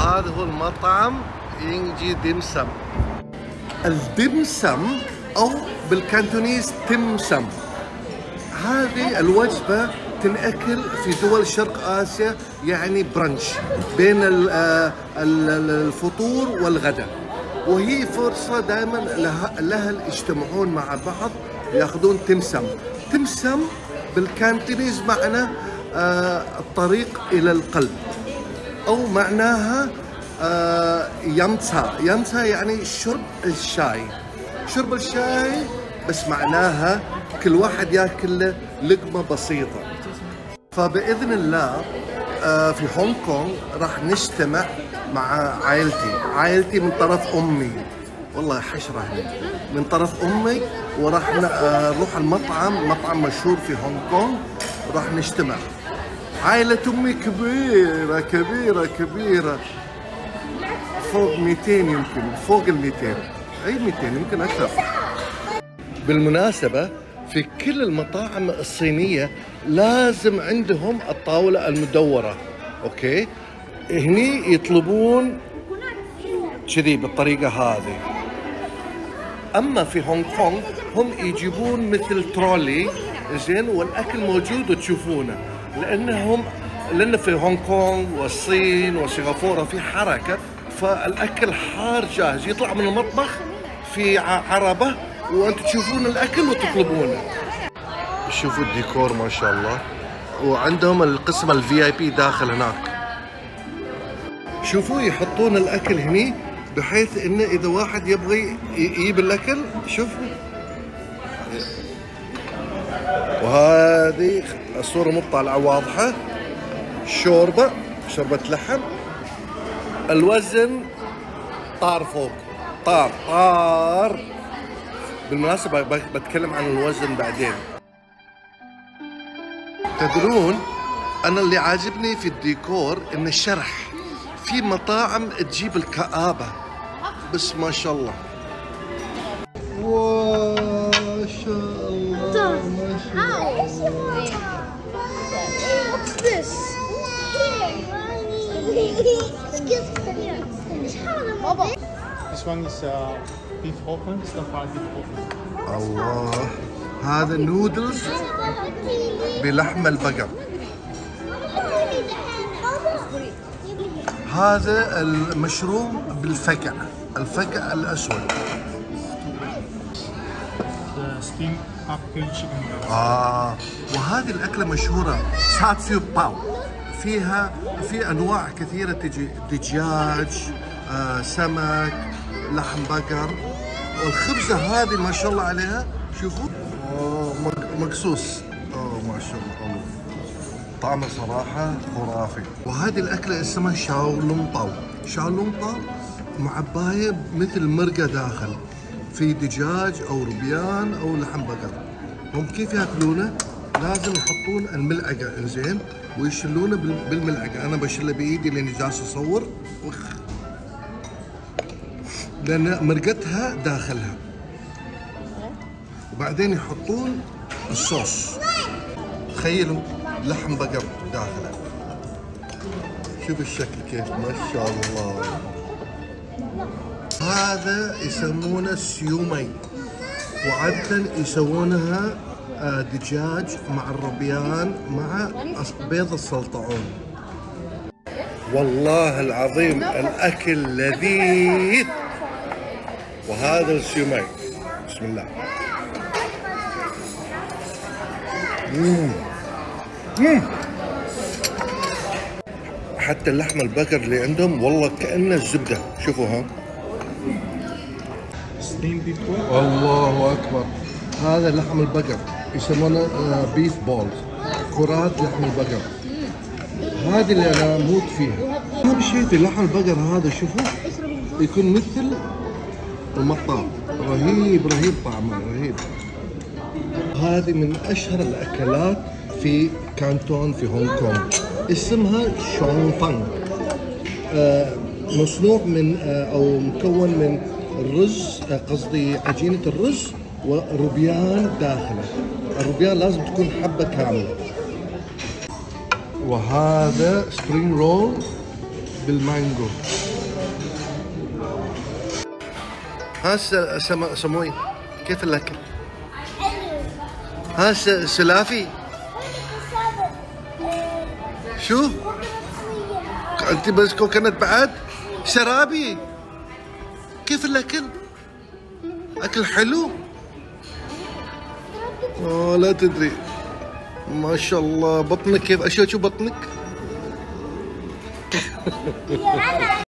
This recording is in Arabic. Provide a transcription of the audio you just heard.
هذا هو المطعم ينجي دمسم. الدمسم أو بالكانتونيز تمسم، هذه الوجبة تنأكل في دول شرق آسيا، يعني برنش بين الفطور والغداء، وهي فرصة دائما لها يجتمعون مع بعض ياخذون تمسم. تمسم بالكانتونيز معنى الطريق إلى القلب، أو معناها يمسا. يمسا يعني شرب الشاي، شرب الشاي، بس معناها كل واحد ياكل له لقمة بسيطة. فبإذن الله في هونغ كونغ راح نجتمع مع عائلتي من طرف أمي، والله حشرة هنا من طرف أمي، وراح نروح مطعم مشهور في هونغ كونغ، راح نجتمع. عائلة أمي كبيرة كبيرة كبيرة، فوق 200 يمكن، فوق 200، أي 200 يمكن أكثر. بالمناسبة في كل المطاعم الصينية لازم عندهم الطاولة المدورة، أوكي؟ هني يطلبون كذي بالطريقة هذه. أما في هونغ كونغ هم يجيبون مثل ترولي، زين، والأكل موجود وتشوفونه، لأن في هونغ كونغ والصين وسنغافورة في حركة، فالأكل حار جاهز يطلع من المطبخ في عربة، وأنتم تشوفون الأكل وتطلبونه. شوفوا الديكور ما شاء الله، وعندهم القسم VIP داخل هناك. شوفوا يحطون الأكل هني بحيث إنه إذا واحد يبغي يجيب الأكل، شوفوا. وهذه الصورة مو طالعة واضحة، شوربة لحم، الوزن طار فوق، طار. بالمناسبة بتكلم عن الوزن بعدين. تدرون أنا اللي عاجبني في الديكور إن الشرح، في مطاعم تجيب الكآبة، بس ما شاء الله، ما شاء الله، ما شاء الله. What's this? This one is beef hofen, stir-fried beef hofen. الله، هذا نودلز بلحم البقر. هذا المشروم بالفقع، الفقع الأسود. Steamed pumpkin chicken. وهذه الأكلة مشهورة ساتسيو باو، في أنواع كثيرة تجي، دجاج، سمك، لحم بقر. والخبزة هذه ما شاء الله عليها، شوفوا مقصوص، ما شاء الله، طعمه صراحة خرافي. وهذه الأكلة اسمها شاولونغ طاو، معباية مثل مرقة داخل، في دجاج أو ربيان أو لحم بقر. هم كيف ياكلونه؟ لازم يحطون الملعقة، إنزين، ويشلونه بالملعقة. أنا بشله بإيدي لأني جالس أصور، لأن مرقتها داخلها. وبعدين يحطون الصوص، تخيلوا لحم بقر داخله. شوف الشكل كيف، ما شاء الله. هذا يسمونه سيومي، وعادة يسوونها دجاج مع الربيان مع بيض السلطعون. والله العظيم الأكل لذيذ. وهذا السيومي، بسم الله. حتى اللحم البقر اللي عندهم والله كأنه الزبدة، شوفوا ها. الله أكبر. هذا لحم البقر يسمونه بيف بولز، كرات لحم البقر. هذه اللي أنا أموت فيها. أهم شيء في لحم البقر هذا، شوفوا يكون مثل المطاط، رهيب طعمه رهيب. هذه من أشهر الأكلات في كانتون في هونغ كونغ، اسمها شونغ فانغ. مصنوع من أو مكون من الرز، قصدي عجينة الرز وربيان داخله. الربيان لازم تكون حبة كاملة. وهذا سبرينج رول بالمانجو. ها سموي كيف الاكل؟ ها سلافي شو؟ انت بس كوكنت بعد؟ شرابي كيف الاكل؟ اكل حلو؟ لا تدري. ما شاء الله. بطنك كيف؟ اشوف بطنك.